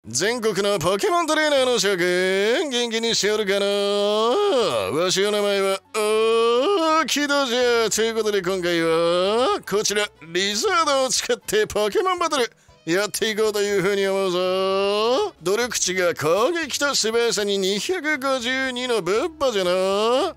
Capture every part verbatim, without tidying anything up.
全国のポケモントレーナーの諸君、元気にしておるかな。わしの名前はおーキドじゃ。ということで今回はこちらリザードを使ってポケモンバトルやっていこうというふうに思うぞ。努力値が攻撃と素早さににひゃくごじゅうにのブッパじゃな。はい、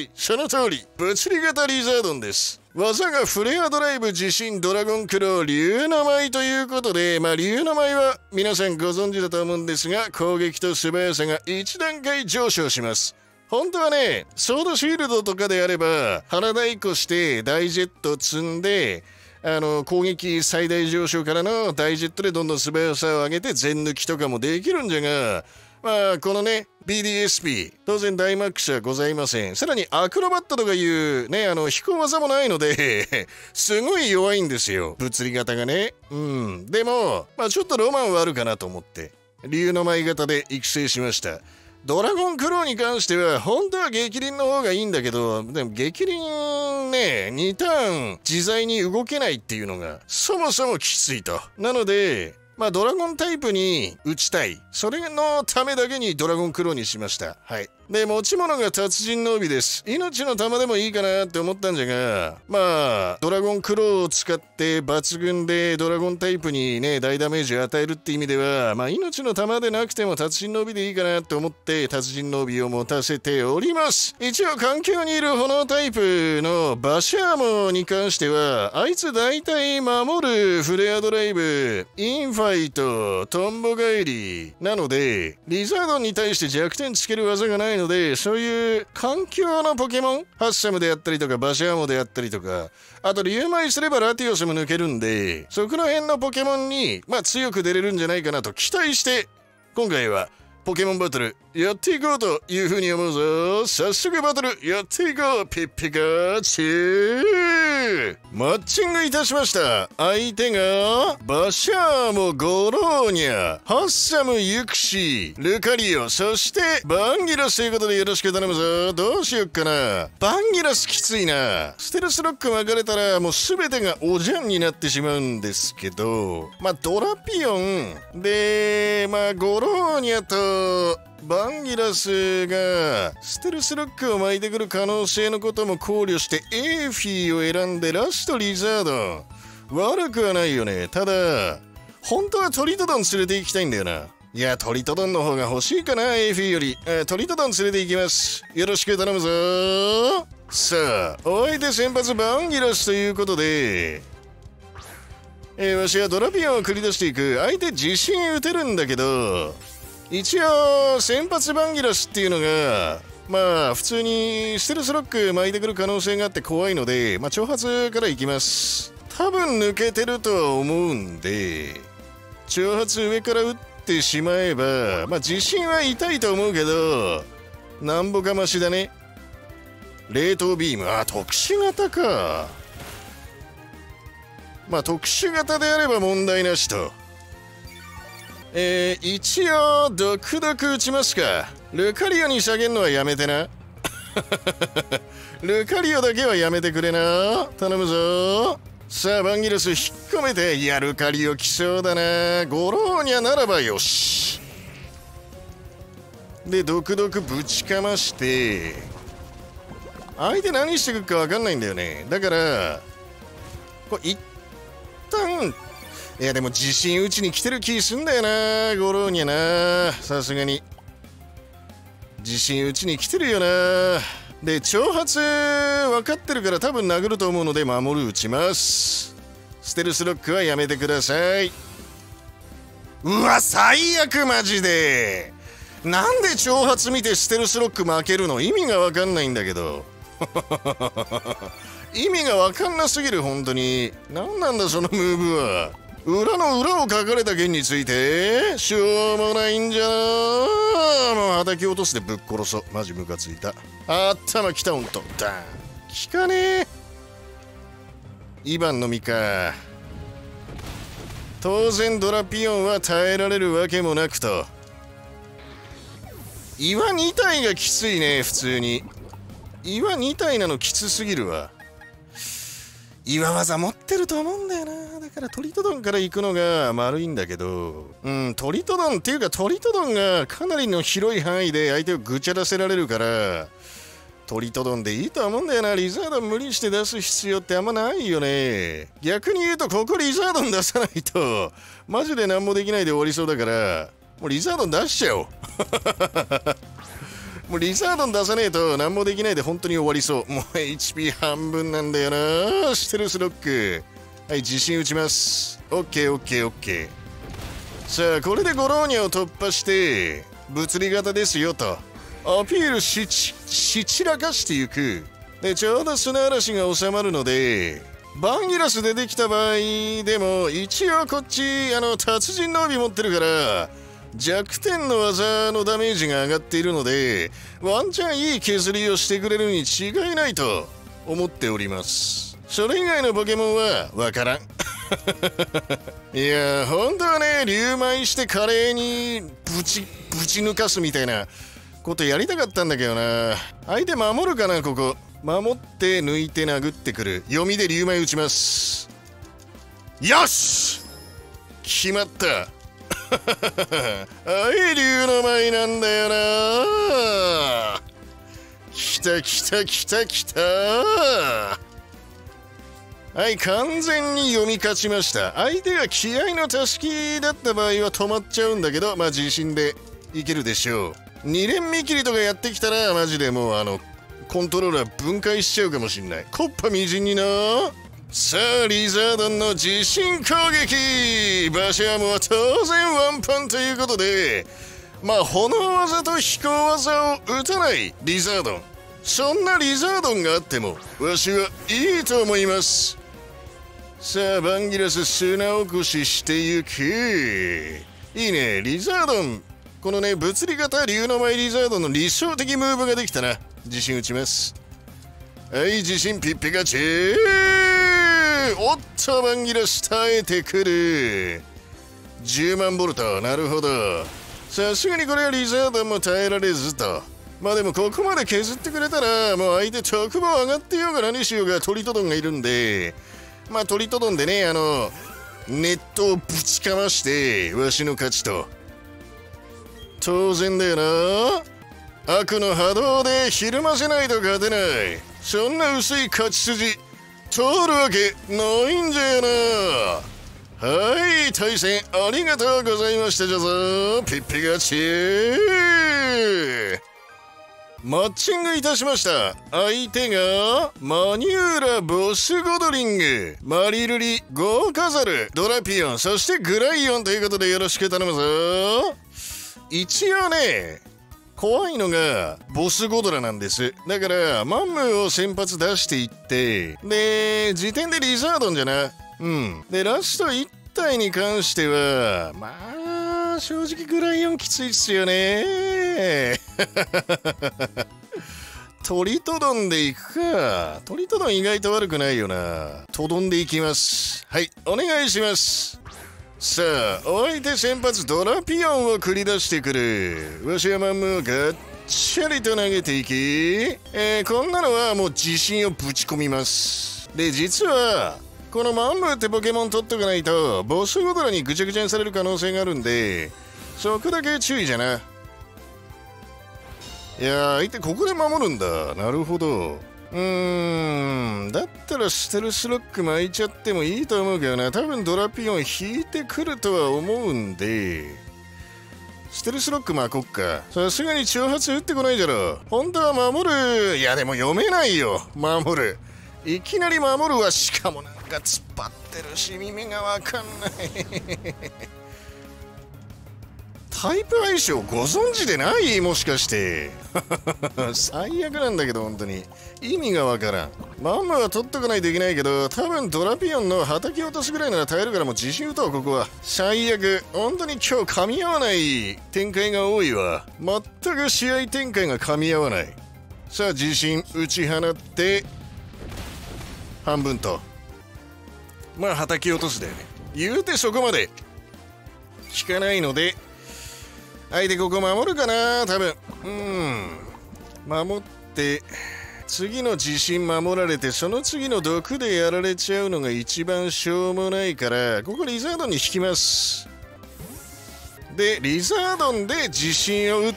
その通り物理型リザードンです。技がフレアドライブ、地震、ドラゴンクロー、竜の舞ということで、まあ竜の舞は皆さんご存知だと思うんですが、攻撃と素早さがいち段階上昇します。本当はね、ソードシールドとかであれば腹太鼓して大ジェット積んで、あの攻撃最大上昇からの大ジェットでどんどん素早さを上げて全抜きとかもできるんじゃが、まあこのね ビーディーエスピー 当然ダイマックスはございません。さらにアクロバットとかいうね、あの飛行技もないのですごい弱いんですよ、物理型がね。うんでもまあちょっとロマンはあるかなと思って竜の舞型で育成しました。ドラゴンクローに関しては本当は激鱗の方がいいんだけど、でも激鱗ねにターン自在に動けないっていうのがそもそもきついと。なのでまあドラゴンタイプに打ちたい、それのためだけにドラゴンクローにしました。はい。で持ち物が達人の帯です。命の玉でもいいかなって思ったんじゃが、まあドラゴンクローを使って抜群でドラゴンタイプにね大ダメージを与えるって意味では、まあ命の玉でなくても達人の帯でいいかなって思って達人の帯を持たせております。一応環境にいる炎タイプのバシャーモに関してはあいつ大体守る、フレアドライブ、インファイト、トンボ返りなのでリザードンに対して弱点つける技がないので、そういう環境のポケモン、ハッサムであったりとかバシャーモであったりとか、あと竜舞すればラティオスも抜けるんで、そこら辺のポケモンにまあ強く出れるんじゃないかなと期待して今回はポケモンバトルやっていこうというふうに思うぞ。早速バトルやっていこう。ピッピカチューマッチングいたしました。相手がバシャーモ、ゴローニャ、ハッサム、ユクシ、ルカリオ、そしてバンギラスということでよろしく頼むぞ。どうしよっかな。バンギラスきついな。ステルスロック巻かれたらもう全てがおじゃんになってしまうんですけど、まあドラピオンでまあゴローニャとバンギラスがステルスロックを巻いてくる可能性のことも考慮してエーフィーを選んでラストリザード。悪くはないよね。ただ本当はトリトドン連れて行きたいんだよな。いやトリトドンの方が欲しいかな、エーフィーより。トリトドン連れて行きます。よろしく頼むぞ。さあお相手先発バンギラスということで、えー、わしはドラピオンを繰り出していく。相手自信打てるんだけど、一応先発バンギラスっていうのがまあ普通にステルスロック巻いてくる可能性があって怖いので、まあ挑発からいきます。多分抜けてるとは思うんで挑発上から打ってしまえば、まあ自信は痛いと思うけどなんぼかましだね。冷凍ビーム、あ特殊型か。まあ特殊型であれば問題なしと。えー、一応ドクドク打ちますか。ルカリオに下げるのはやめてなルカリオだけはやめてくれな、頼むぞ。さあバンギラス引っ込めて。いやルカリオ来そうだな。ゴローニャならばよし。でドクドクぶちかまして、相手何してくるか分かんないんだよね。だからこれ一旦、いやでも自信打ちに来てる気すんだよなゴローニャな。さすがに自信打ちに来てるよな。で挑発分かってるから多分殴ると思うので守る打ちます。ステルスロックはやめてください。うわ最悪マジで。なんで挑発見てステルスロック負けるの、意味が分かんないんだけど意味が分かんなすぎる本当に。何なんだそのムーブは。裏の裏を書かれた件についてしょうもないんじゃな。もうはたき落とすでぶっ殺そう。マジムカついた。頭きたほんと。ダーン効かねえ。イバンのみか。当然ドラピオンは耐えられるわけもなくと。岩に体がきついね普通に。岩に体なのきつすぎるわ。岩技持ってると思うんだよな。 だからトリトドンから行くのが丸いんだけど、うん、トリトドンっていうかトリトドンがかなりの広い範囲で相手をぐちゃらせられるから、トリトドンでいいとは思うんだよな。リザードン無理して出す必要ってあんまないよね。逆に言うとここリザードン出さないとマジで何もできないで終わりそうだから、もうリザードン出しちゃおうもうリザードン出さねえと何もできないで本当に終わりそう。もう エイチピー 半分なんだよな。ステルスロック、はい、自信打ちます。オッケーオッケーオッケー。さあこれでゴローニャを突破して物理型ですよとアピールしちし散らかしていく。でちょうど砂嵐が収まるので、バンギラス出てきた場合でも一応こっちあの達人の帯持ってるから弱点の技のダメージが上がっているので、ワンチャンいい削りをしてくれるに違いないと思っております。それ以外のポケモンはわからんいや本当はね、竜舞して華麗にぶちぶち抜かすみたいなことやりたかったんだけどな。相手守るかな。ここ守って抜いて殴ってくる。読みで竜舞打ちます。よし決まったはい、竜の舞なんだよな。きたきたきたきた。はい、完全に読み勝ちました。相手が気合のたすきだった場合は止まっちゃうんだけど、まあ自信でいけるでしょう。に連見切りとかやってきたらマジでもうあのコントローラー分解しちゃうかもしんない。コッパみじんにな。さあリザードンの自信攻撃。バシャームは当然ワンパンということで、まあ炎技と飛行技を打たないリザードン、そんなリザードンがあってもわしはいいと思います。さあバンギラス砂起こししてゆく。いいねリザードン。このね物理型竜の舞リザードンの理想的ムーブができたな。自信打ちます。はい自信ピッピカチー。おっとバンギラス耐えてくる。じゅうまんボルト。なるほど、さすがにこれはリザードンも耐えられずと。まあでもここまで削ってくれたらもう相手特防上がってようが何しようがトリトドンがいるんで、まあトリトドンでねあのネットをぶちかましてわしの勝ちと当然だよな。悪の波動でひるませないと勝てない。そんな薄い勝ち筋通るわけないんじゃよな。はい対戦ありがとうございましたじゃぞ。ピッピガチマッチングいたしました。相手がマニューラ・ボスゴドリング、マリルリ・ゴーカザル、ドラピオン、そしてグライオンということでよろしく頼むぞ。一応ね怖いのがボスゴドラなんです。だからマンムーを先発出していってで時点でリザードンじゃな。うんでラストいち体に関してはまあ正直グライオンきついっすよねトリトドンでいくか。トリトドン意外と悪くないよな。トドンでいきます。はいお願いします。さあお相手先発ドラピオンを繰り出してくる。わしはマンムーをガッチャリと投げていき、えー、こんなのはもう自信をぶち込みます。で実はこのマンムーってポケモン取っとかないとボスゴドラにぐちゃぐちゃにされる可能性があるんでそこだけ注意じゃな。いやー相手ここで守るんだ。なるほど。うーんだったらステルスロック巻いちゃってもいいと思うけどな。多分ドラピオン引いてくるとは思うんでステルスロック巻こっか。さすがに挑発打ってこないじゃろ。本当は守る。いやでも読めないよ守る。いきなり守るわ。しかもなんか突っ張ってるし耳がわかんないタイプ相性ご存知でない？もしかして最悪なんだけど本当に意味がわからん。マンマは取っとかないといけないけど多分ドラピオンの叩き落とすぐらいなら耐えるからもう自信打とう。ここは最悪。本当に今日噛み合わない展開が多いわ。全く試合展開が噛み合わない。さあ自信打ち放って半分とまあ叩き落とすだよね。言うてそこまで効かないので相手ここ守るかな多分。うん守って次の地震守られてその次の毒でやられちゃうのが一番しょうもないから、ここリザードンに引きます。でリザードンで地震を打って、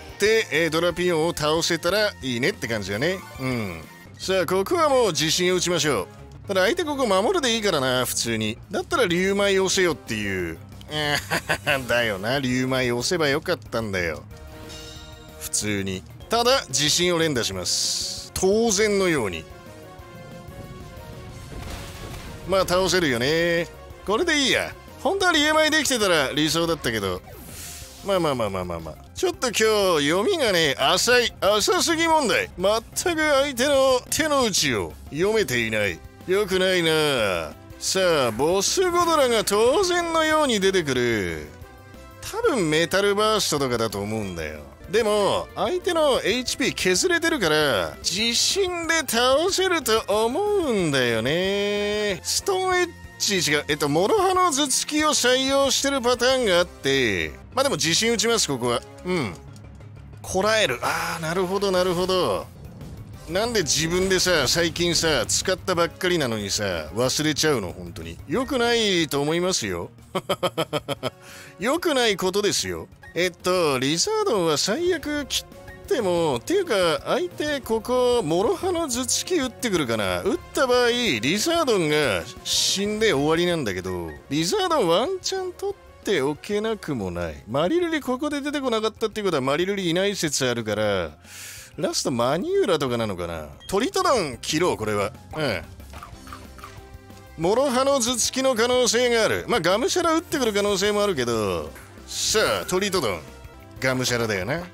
えー、ドラピオンを倒せたらいいねって感じだね。うん。さあここはもう地震を打ちましょう。ただ相手ここ守るでいいからな、普通に。だったら竜舞押せよっていうだよな、竜舞押せばよかったんだよ普通に。ただ地震を連打します、当然のように。まあ倒せるよね。これでいいや。本当は竜舞できてたら理想だったけど、まあまあまあまあまあまあ、ちょっと今日読みがね浅い、浅すぎ問題。全く相手の手の内を読めていない。よくないな。さあボスゴドラが当然のように出てくる。多分メタルバーストとかだと思うんだよ。でも相手の エイチピー 削れてるから自信で倒せると思うんだよね。ストーンエッジ違う、えっと諸刃の頭突きを採用してるパターンがあって、まあでも自信打ちますここは。うん、こらえる。ああなるほどなるほど。なんで自分でさ最近さ使ったばっかりなのにさ忘れちゃうの。本当に良くないと思いますよ良くないことですよ。えっとリザードンは最悪切ってもっていうか、相手ここ諸刃の頭突き打ってくるかな。打った場合リザードンが死んで終わりなんだけど、リザードンワンチャン取っておけなくもない。マリルリここで出てこなかったっていうことはマリルリいない説あるから、ラストマニューラとかなのかな。トリトドン切ろうこれは。うん諸刃の頭突きの可能性がある。まあガムシャラ打ってくる可能性もあるけど、さあトリトドンガムシャラだよな。うん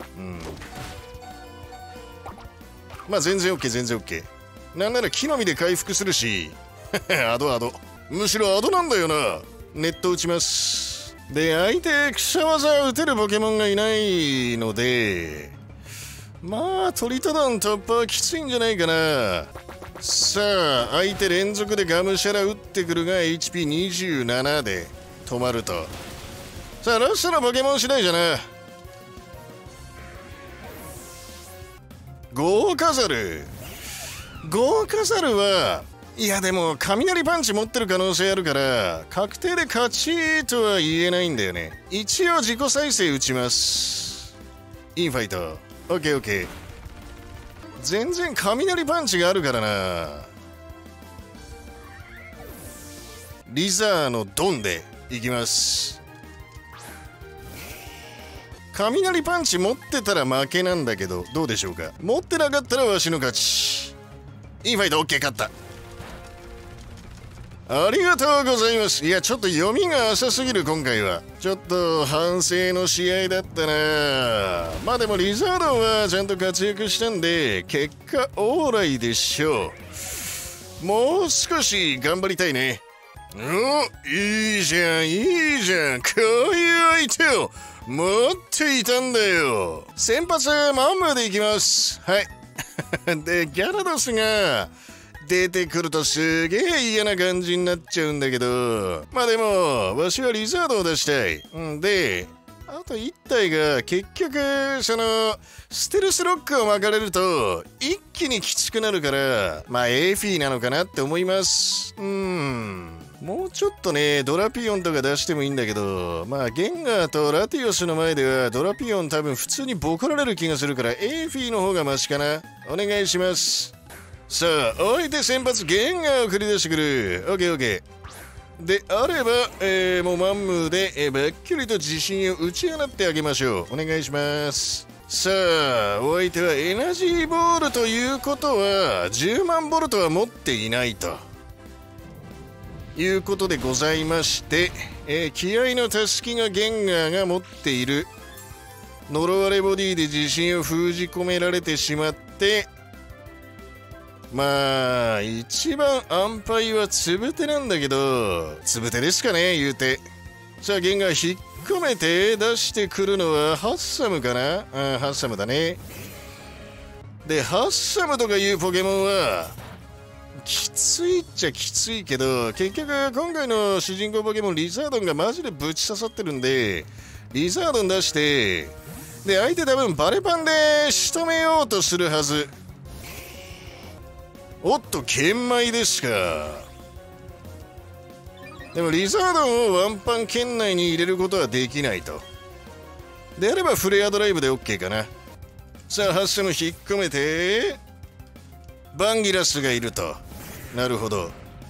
まあ全然 OK 全然 OK。 なんなら木の実で回復するしアドアド、むしろアドなんだよな。ネット打ちます。で相手草技打てるポケモンがいないので、まあトリトドン突破はきついんじゃないかな。さあ相手連続でガムシャラ打ってくるが エイチピーにじゅうなな で止まると。さあラストのポケモン次第じゃな。ゴーカザル。ゴーカザルはいやでも雷パンチ持ってる可能性あるから確定で勝ちとは言えないんだよね。一応自己再生打ちます。インファイト オーケーオーケー。 全然雷パンチがあるからな。リザーのドンでいきます。雷パンチ持ってたら負けなんだけどどうでしょうか。持ってなかったらわしの勝ち。インファイト OK 勝った。ありがとうございます。いやちょっと読みが浅すぎる今回は。ちょっと反省の試合だったな。まあでもリザードンはちゃんと活躍したんで結果オーライでしょう。もう少し頑張りたいね。おいいじゃんいいじゃん、こういう相手を持っていたんだよ。先発マンムーでいきます。はいでギャラドスが出てくるとすげえ嫌な感じになっちゃうんだけど、まあでもわしはリザードを出したい。んであといち体が結局そのステルスロックを巻かれると一気にきつくなるから、まあエーフィーなのかなって思います。うんもうちょっとねドラピオンとか出してもいいんだけど、まあゲンガーとラティオスの前ではドラピオン多分普通にボコられる気がするからエーフィーの方がマシかな。お願いします。さあおいて先発ゲンガーを繰り出してくる。 オーケーオーケー であれば、えー、もうマンムーで、えー、ばっきりと自信を打ち放ってあげましょう。お願いします。さあお相手はエナジーボールということはじゅうまんボルトは持っていないということでございまして、えー、気合のたすきがゲンガーが持っている。呪われボディで自信を封じ込められてしまって、まあ一番安牌はつぶてなんだけど、つぶてですかね言うて。さあゲンガー引っ込めて出してくるのはハッサムかな。あハッサムだね。でハッサムとかいうポケモンはきついっちゃきついけど、結局今回の主人公ポケモンリザードンがマジでぶち刺さってるんでリザードン出して、で相手多分バレパンで仕留めようとするはず。 おっと玄米ですか。でもリザードンをワンパン圏内に入れることはできないと。であればフレアドライブで OK かな。さあハッサム引っ込めて、バンギラスがいると。なるほど、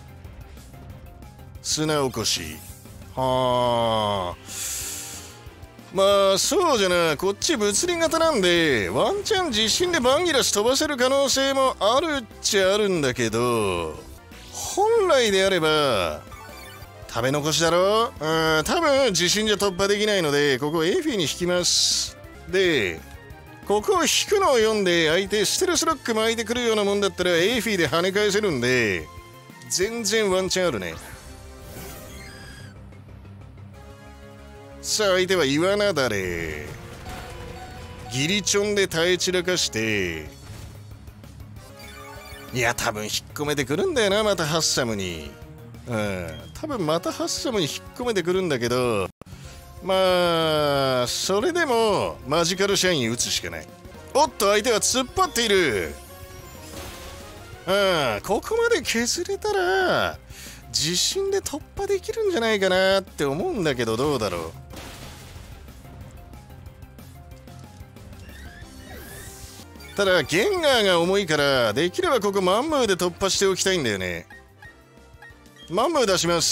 砂起こし。はあ、まあそうじゃな、こっち物理型なんでワンチャン地震でバンギラス飛ばせる可能性もあるっちゃあるんだけど、本来であれば食べ残しだろ。うん、多分地震じゃ突破できないのでここエイフィーに引きます。でここを引くのを読んで相手ステルスロック巻いてくるようなもんだったらエイフィーで跳ね返せるんで全然ワンチャンあるね。さあ相手は岩なだれギリチョンで耐え散らかして、いや多分引っ込めてくるんだよな、またハッサムに。うん多分またハッサムに引っ込めてくるんだけど、まあそれでもマジカルシャイン打つしかない。おっと相手は突っ張っている。うんここまで削れたら地震で突破できるんじゃないかなって思うんだけど、どうだろう。ただゲンガーが重いからできればここマンムーで突破しておきたいんだよね。マンムー出します。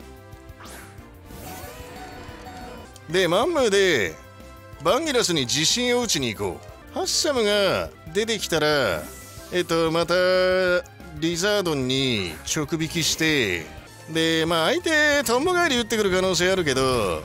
でマンムーでバンギラスに地震を打ちに行こう。ハッサムが出てきたらえっとまたリザードンに直引きして、でまあ相手トンボ返り打ってくる可能性あるけど、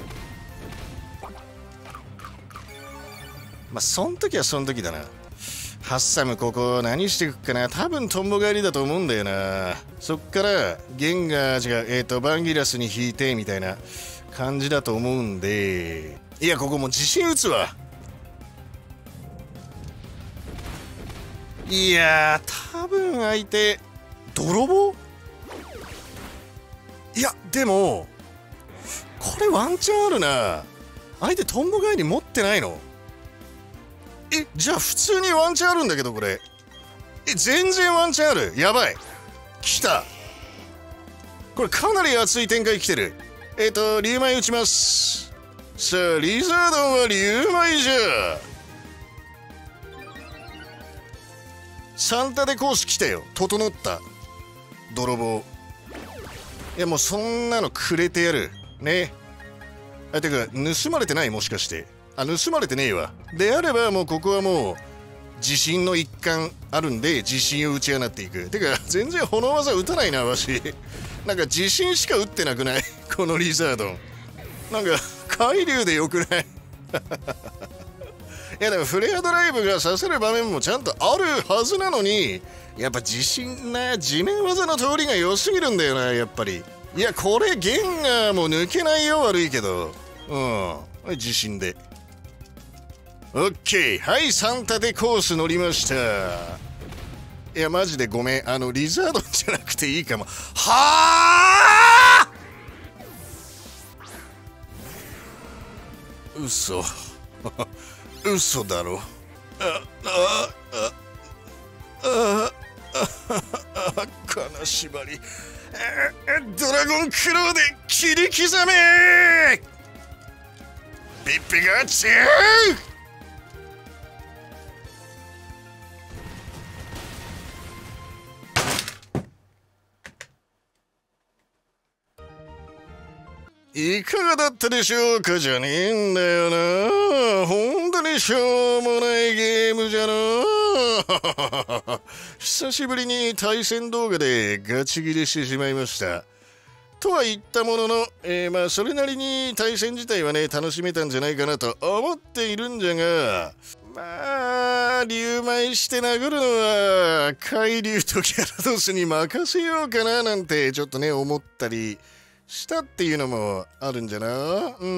まあそん時はそん時だな。ハッサムここ何してくっかな。多分トンボ返りだと思うんだよな。そっからゲンガー違うえっとバンギラスに引いてみたいな感じだと思うんで、いやここもう地震打つわ。いやー多分相手泥棒。いやでもこれワンチャンあるな。相手トンボ返り持ってないの。えじゃあ普通にワンチャンあるんだけどこれ。え全然ワンチャンある。やばい来た。これかなり熱い展開来てる。えっ、ー、とリュウマイ打ちます。さあリザードンはリュウマイじゃ。サンタでコース来たよ。整った泥棒。いやもうそんなのくれてやるね。あてか盗まれてない？もしかして。あ盗まれてねえわ。であればもうここはもう地震の一環あるんで地震を打ち放っていく。てか全然炎技打たないなわし。なんか地震しか打ってなくないこのリザードン。なんか海流でよくないいやでもフレアドライブが刺せる場面もちゃんとあるはずなのに、やっぱ地震な地面技の通りが良すぎるんだよなやっぱり。いやこれゲンガーも抜けないよ悪いけど。うん地震でオッケー。はいサンタでコース乗りました。いやマジでごめん、あのリザードンじゃなくていいかも。はあ嘘嘘だろ。あああああ金縛り。ドラゴンクローで切り刻め。ピッピが強い。いかがだったでしょうかじゃねえんだよな。ほんとにしょうもないゲームじゃな。久しぶりに対戦動画でガチ切れしてしまいました。とは言ったものの、えー、まあそれなりに対戦自体はね楽しめたんじゃないかなと思っているんじゃが、まあ竜舞して殴るのは海竜とギャラドスに任せようかななんてちょっとね思ったりしたっていうのもあるんじゃな。うん。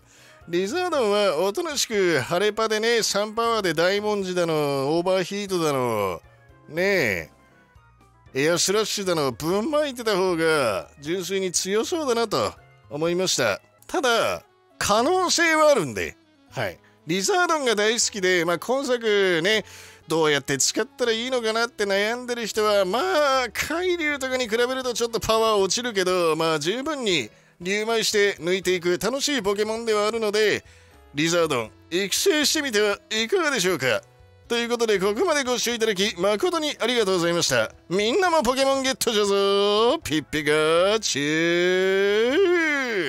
リザードンはおとなしくハレパでねさんパワーで大文字だのオーバーヒートだのねえエアスラッシュだのぶんまいてた方が純粋に強そうだなと思いました。ただ可能性はあるんで、はい。リザードンが大好きで、まあ、今作ねどうやって使ったらいいのかなって悩んでる人は、まあ海竜とかに比べるとちょっとパワー落ちるけど、まあ十分に竜舞して抜いていく楽しいポケモンではあるので、リザードン育成してみてはいかがでしょうか。ということで、ここまでご視聴いただき誠にありがとうございました。みんなもポケモンゲットじゃぞ。ピッピカチュー。